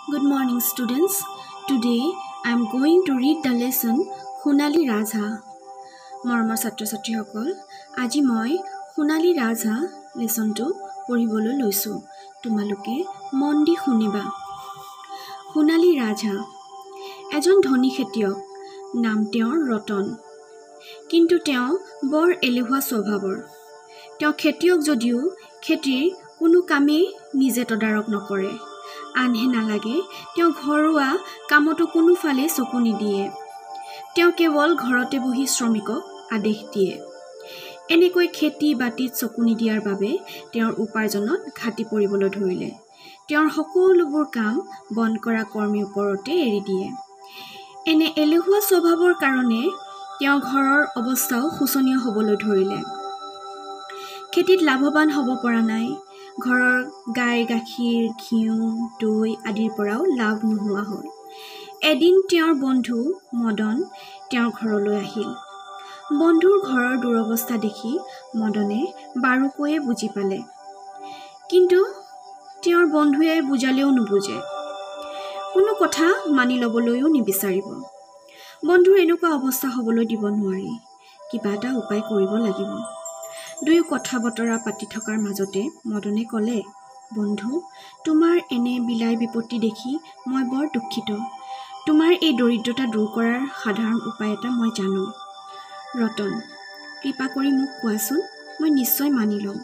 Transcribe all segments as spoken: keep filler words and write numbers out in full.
Good morning, students. Today I am going to read the lesson Sonali Rajha. Mormor Satro Satri Hokol. Aji moi Sonali Rajha lesson to poribolo loisu. Tumaluke mondi huniba. Sonali Rajha. Ejon dhoni khetiok. Nam teor Roton. Kintu teo bor elehua swabhabor. Teo khetiok jodiu khetir কোনো কামে নিজে তদাৰক নকৰে আনহে নালাগে তেওঁ ঘৰুৱা কামটো কোনো ফালে চকু নিদিয়ে তেওঁ কেৱল ঘৰতে বহি শ্ৰমিকক আদেশ দিয়ে এনেকৈ খেতি বাতিত চকু নিদিয়াৰ বাবে তেওঁৰ উপাৰ্জনত ঘাটি পৰিবলৈ ধৰিলে তেওঁৰ সকলোবোৰ কাম বন কৰা কৰ্মীৰ ওপৰতে এৰি দিয়ে এনে এলেহুৱা স্বভাৱৰ কাৰণে তেওঁ ঘৰৰ অৱস্থাও শোচনীয় হ'বলৈ ধৰিলে খেতিত লাভৱান হ'ব পৰা নাই ঘৰৰ গাই গাখীৰ ঘিউ দৈ আদিৰ পৰাও লাভ নোহোৱা হ'ল এদিন তেওঁৰ বন্ধু মদন তেওঁৰ ঘৰলৈ আহিল বন্ধুৰ ঘৰৰ দুৰৱস্থা দেখি মদনে বাৰুকৈয়ে বুজি পালে কিন্তু তেওঁৰ বন্ধুৱে বুজালেও নুবুজে কোনো কথা মানি ল'বলৈও নিবিচাৰিব বন্ধুৰ এনেকুৱা অৱস্থা হ'বলৈ দিব নোৱাৰি কিবা এটা উপায় কৰিব লাগিব দুই কথা বতৰা পাতি থকাৰ মাজতে মদনে ক'লে বন্ধু তোমাৰ এনে বিলাই বিপত্তি দেখি মই বৰ দুখিত তোমাৰ এই দৰিদ্ৰতা দূৰ কৰাৰ সাধাৰণ উপায় এটা মই জানো ৰতন কৃপা কৰি মোক কোৱাচোন মই নিশ্চয় মানি লম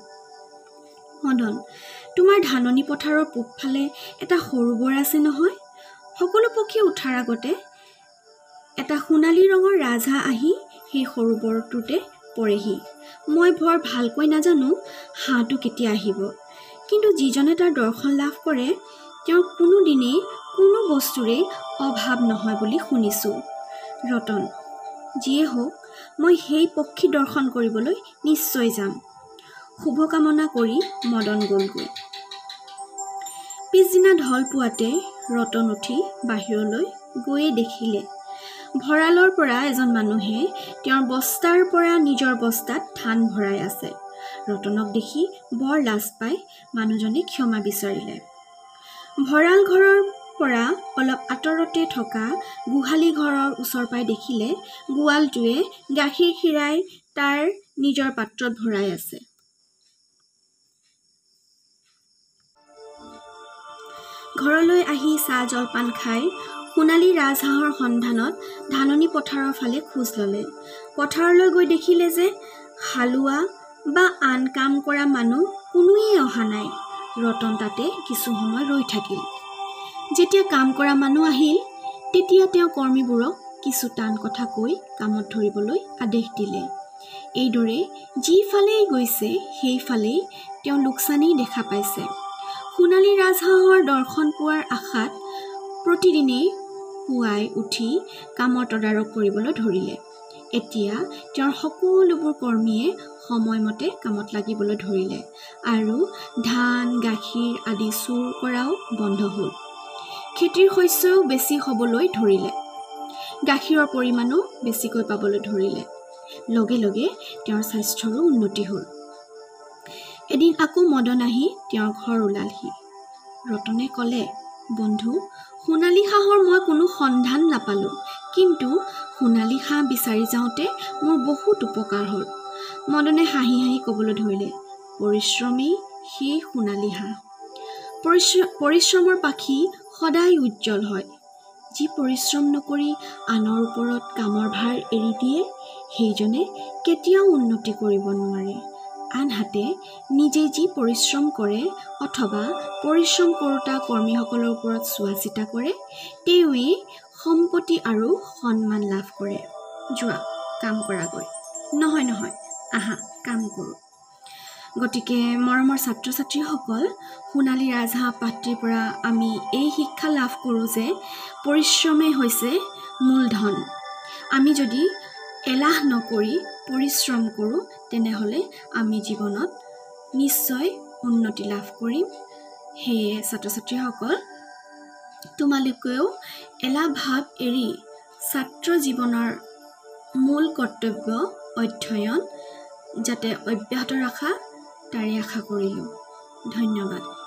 মদন তোমাৰ ধাননি পথাৰৰ পূবফালে এটা সৰু বৰ আছে নহয় সকলো পক্ষী উঠাৰ আগতে এটা সোণালী ৰঙৰ ৰাজা আহি সেই সৰু বৰটোতে পৰেহি মই ভৰ ভালকৈ নাজানো হাঁহটো কেতিয়া আহিব কিন্তু যিজনে তাৰ দৰ্শন লাভ কৰে তেওঁ কোনো দিনে কোনো বস্তুৰে অভাৱ নহয় বুলি শুনিছো ৰতন যিয়ে হোক মই সেই পক্ষী দৰ্শন কৰিবলৈ নিশ্চয় যাম শুভকামনা কৰি মদন গলগৈ পিছদিনা ঢল পুৱাতে ৰতন উঠি বাহিৰলৈ গৈয়ে দেখিলে ভৰালৰ পৰা এজন মানুহে তেওঁৰ বস্তাৰ পৰা নিজৰ বস্তাত ধান ভৰাই আছে ৰতনক দেখি বৰ লাজ পাই মানুহজনে ক্ষমা বিচাৰিলে ভৰাল ঘৰৰ পৰা অলপ আঁতৰতে থকা গুহালি ঘৰৰ ওচৰ পাই দেখিলে গোৱালটোৱে গাখীৰ খিৰাই তাৰ নিজৰ পাত্ৰত ভৰাই আছে ঘৰলৈ আহি চাহ জলপান খাই সোণালী ৰাজহাঁহৰ সন্ধানত ধাননি পথাৰৰ ফালে খোজ ল'লে পথাৰলৈ গৈ দেখিলে যে হালোৱা বা আন কাম কৰা মানুহ কোনোৱেই অহা নাই ৰতন তাতে কিছু সময় ৰৈ থাকিল যেতিয়া কাম কৰা মানুহ আহিল তেতিয়া তেওঁ কৰ্মীবোৰক কিছু টান কথা কৈ কামত ধৰিবলৈ আদেশ দিলে এইদৰে যিফালেই গৈছে সেইফালেই তেওঁ লোকচানেই দেখা পাইছে সোণালী ৰাজহাঁহৰ দৰ্শন পোৱাৰ আশাত প্ৰতিদিনেই পুৱাই উঠি কামৰ তদাৰক কৰিবলৈ ধৰিলে এতিয়া তেওঁৰ সকলোবোৰ কৰ্মীয়ে সময়মতে কামত লাগিবলৈ ধৰিলে আৰু ধান গাখীৰ আদি চুৰ কৰাও বন্ধ হ'ল খেতিৰ শস্যও বেছি হ'বলৈ ধৰিলে গাখীৰৰ পৰিমাণো বেছিকৈ পাবলৈ ধৰিলে লগে লগে তেওঁৰ স্বাস্থ্যৰো উন্নতি হ'ল এদিন আকৌ মদন আহি তেওঁৰ ঘৰ ওলালহি ৰতনে ক'লে বন্ধু সোণালী হাঁহৰ মই কোনো সন্ধান নাপালোঁ কিন্তু সোণালী হাঁহ বিচাৰি যাওঁতে মোৰ বহুত উপকাৰ হ'ল মদনে হাঁহি হাঁহি ক'বলৈ ধৰিলে পৰিশ্ৰমেই সেই সোণালী হাঁহ পৰিশ্ৰমৰ পাখি সদায় উজ্জ্বল হয় যি পৰিশ্ৰম নকৰি আনৰ ওপৰত কামৰ ভাৰ এৰি দিয়ে সেইজনে কেতিয়াও উন্নতি কৰিব নোৱাৰে আনহাতে নিজে যি পৰিশ্ৰম কৰে অথবা পৰিশ্ৰম কৰোতা কৰ্মীসকলৰ ওপৰত চোৱা চিতা কৰে তেওঁৱেই সম্পত্তি আৰু সন্মান লাভ কৰে যোৱা কাম কৰাগৈ নহয় নহয় আহা কাম কৰোঁ গতিকে মৰমৰ ছাত্ৰ ছাত্ৰীসকল সোণালী ৰাজহাঁহ পাঠটিৰ পৰা আমি এই শিক্ষা লাভ কৰোঁ যে পৰিশ্ৰমেই হৈছে মূলধন আমি যদি এলাহ নকৰি পৰিশ্ৰম কৰোঁ তেনেহ'লে আমি জীৱনত নিশ্চয় উন্নতি লাভ কৰিম সেয়ে ছাত্ৰ ছাত্ৰীসকল তোমালোকেও এলাহ ভাৱ এৰি ছাত্ৰ জীৱনৰ মূল কৰ্তব্য অধ্যয়ন যাতে অব্যাহত ৰাখা তাৰে আশা কৰিলোঁ ধন্যবাদ।